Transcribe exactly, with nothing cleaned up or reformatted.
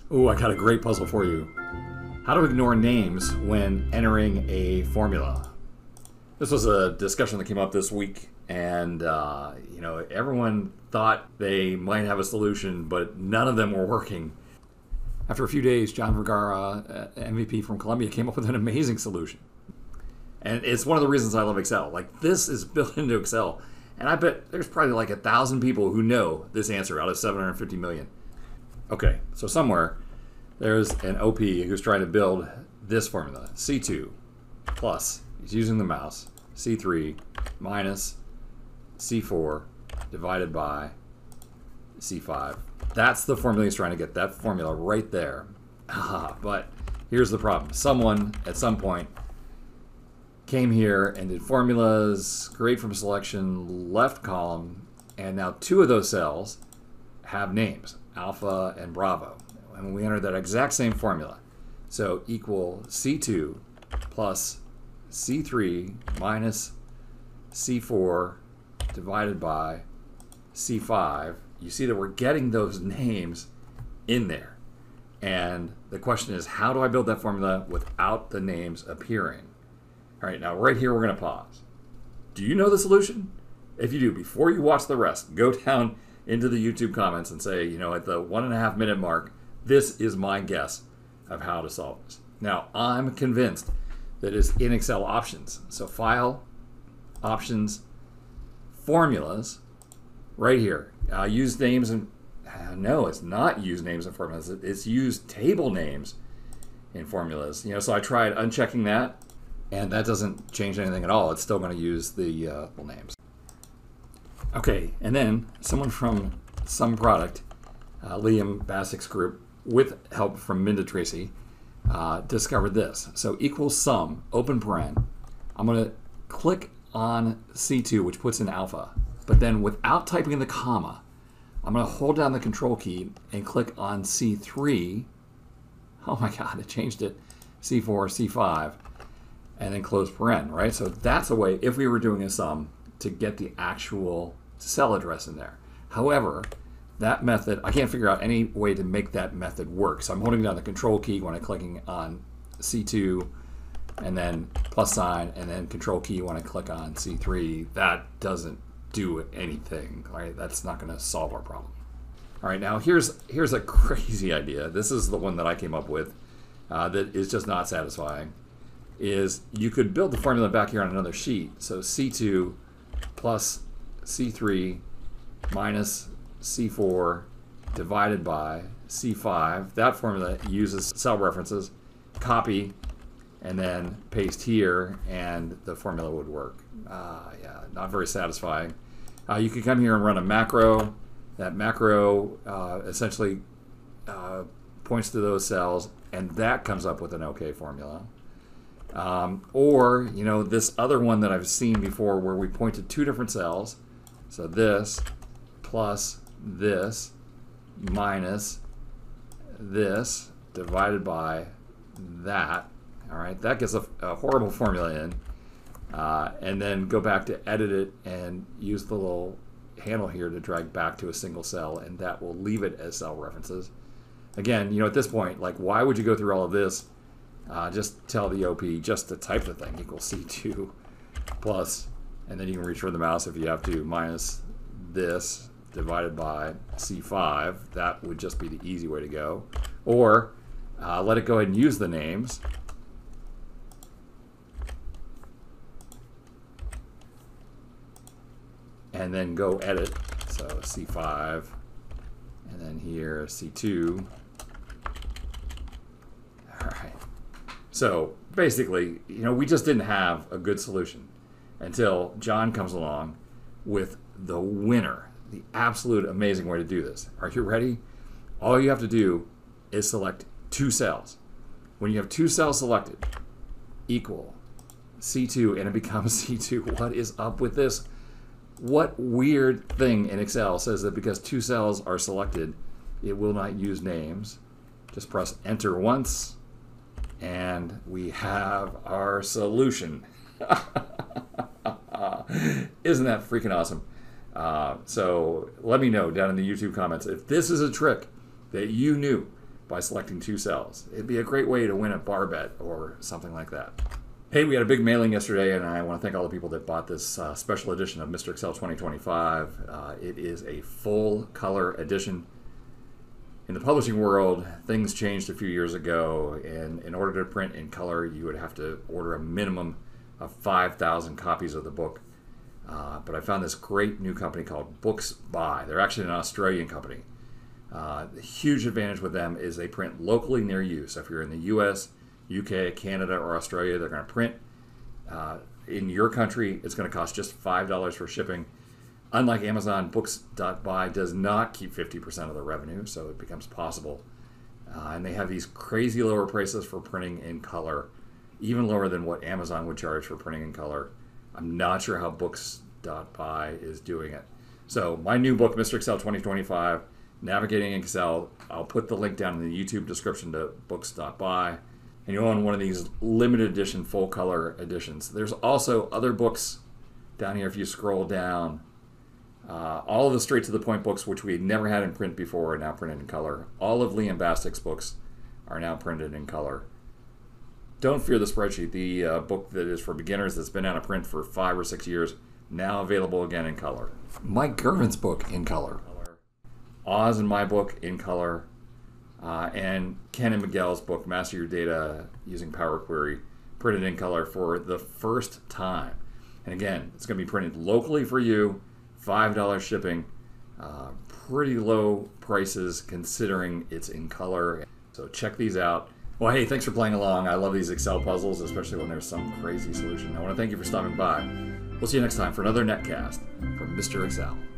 Ooh, I got a great puzzle for you. How to ignore names when entering a formula. This was a discussion that came up this week, and uh, you know, everyone thought they might have a solution, but none of them were working. After a few days, John Vergara, uh, M V P from Colombia, came up with an amazing solution. And it's one of the reasons I love Excel. Like, this is built into Excel, and I bet there's probably like a thousand people who know this answer out of seven hundred fifty million. Okay, so somewhere there's an O P who's trying to build this formula. C two plus, he's using the mouse, C three minus C four divided by C five. That's the formula he's trying to get, that formula right there. But here's the problem. Someone at some point came here and did formulas, create from selection, left column, and now two of those cells have names, alpha and bravo. And we enter that exact same formula. So equal C two plus C three minus C four divided by C five. You see that we're getting those names in there. And the question is, how do I build that formula without the names appearing? All right, now right here we're going to pause. Do you know the solution? If you do, before you watch the rest, go down into the YouTube comments and say, you know, at the one and a half minute mark, this is my guess of how to solve this. Now, I'm convinced that it's in Excel options. So File, Options, Formulas, right here. Uh, use names and, uh, no, it's not use names and formulas. It's use table names in formulas. You know, so I tried unchecking that, and that doesn't change anything at all. It's still going to use the uh, names. Okay, and then someone from some product, uh, Liam Bastick's group, with help from Minda Tracy, uh, discovered this. So equal sum, open paren. I'm going to click on C two, which puts in alpha, but then without typing in the comma, I'm going to hold down the control key and click on C three. Oh my God, it changed it. C four, C five, and then close paren, right? So that's a way, if we were doing a sum, to get the actual cell address in there. However, that method, I can't figure out any way to make that method work. So I'm holding down the control key when I'm clicking on C two, and then plus sign, and then control key when I click on C three. That doesn't do anything, right? That's not going to solve our problem. All right, now here's here's a crazy idea. This is the one that I came up with uh, that is just not satisfying. Is you could build the formula back here on another sheet. So C two plus C three minus C four divided by C five. That formula uses cell references, copy, and then paste here, and the formula would work. Uh, yeah, not very satisfying. Uh, you could come here and run a macro. That macro uh, essentially uh, points to those cells, and that comes up with an OK formula. Um, or, you know, this other one that I've seen before where we point to two different cells. So this plus this minus this divided by that. All right, that gets a, a horrible formula in. Uh, and then go back to edit it and use the little handle here to drag back to a single cell, and that will leave it as cell references. Again, you know, at this point, like, why would you go through all of this? Uh, just tell the O P just to type the thing, equals C two plus, and then you can reach for the mouse if you have to, minus this divided by C five. That would just be the easy way to go. Or uh, let it go ahead and use the names. And then go edit. So C five, and then here C two. All right. So basically, you know, we just didn't have a good solution until John comes along with the winner, the absolute amazing way to do this. Are you ready? All you have to do is select two cells. When you have two cells selected, equal C two, and it becomes C two. What is up with this? What weird thing in Excel says that because two cells are selected, it will not use names? Just press enter once, and we have our solution. Isn't that freaking awesome? Uh, so let me know down in the YouTube comments if this is a trick that you knew by selecting two cells. It'd be a great way to win a bar bet or something like that. Hey, we had a big mailing yesterday, and I want to thank all the people that bought this uh, special edition of Mister Excel twenty twenty-five. Uh, it is a full color edition. In the publishing world, things changed a few years ago, and in order to print in color, you would have to order a minimum of five thousand copies of the book. Uh, but I found this great new company called Books By. They're actually an Australian company. Uh, the huge advantage with them is they print locally near you. So if you're in the U S, U K, Canada, or Australia, they're going to print uh, in your country. It's going to cost just five dollars for shipping. Unlike Amazon, Books dot by does not keep fifty percent of the revenue, so it becomes possible. Uh, and they have these crazy lower prices for printing in color, even lower than what Amazon would charge for printing in color. I'm not sure how Books dot by is doing it. So my new book, Mister Excel twenty twenty-five, Navigating Excel, I'll put the link down in the YouTube description to Books dot by. And you own one of these limited edition full color editions. There's also other books down here if you scroll down. Uh, all of the straight to the point books, which we had never had in print before, are now printed in color. All of Lee and Bastick's books are now printed in color. Don't fear the spreadsheet, the uh, book that is for beginners that's been out of print for five or six years, now available again in color. Mike Girvin's book in color. Oz and my book in color. Uh, and Ken and Miguel's book, Master Your Data Using Power Query, printed in color for the first time. And again, it's going to be printed locally for you, five dollars shipping, uh, pretty low prices considering it's in color. So check these out. Well, hey, thanks for playing along. I love these Excel puzzles, especially when there's some crazy solution. I want to thank you for stopping by. We'll see you next time for another netcast from Mister Excel.